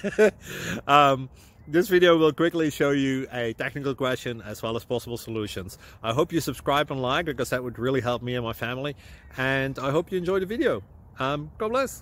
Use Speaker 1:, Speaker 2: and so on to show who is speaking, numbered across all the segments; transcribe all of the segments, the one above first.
Speaker 1: This video will quickly show you a technical question as well as possible solutions. I hope you subscribe and like, because that would really help me and my family. And I hope you enjoy the video. God bless.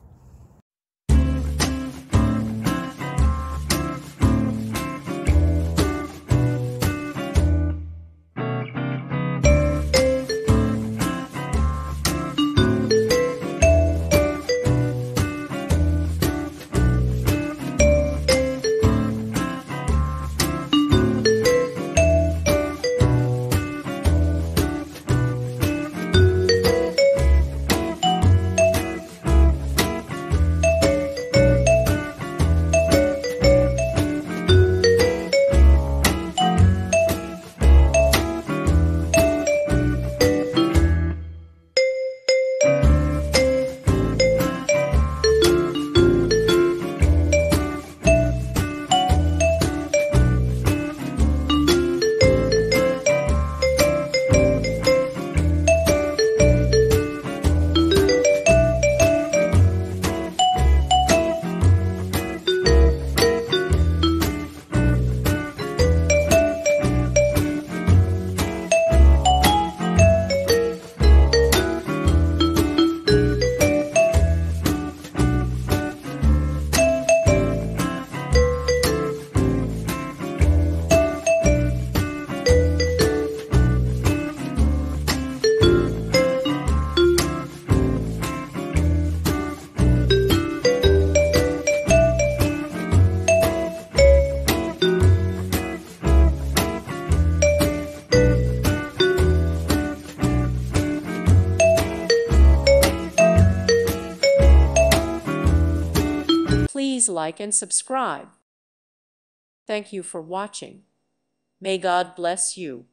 Speaker 2: Please like and subscribe. Thank you for watching. May God bless you.